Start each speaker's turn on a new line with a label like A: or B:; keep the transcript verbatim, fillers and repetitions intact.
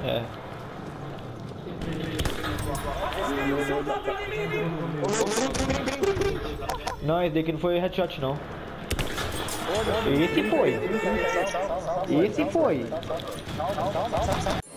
A: É. Não, esse daqui não foi headshot, não. Esse foi. Esse foi.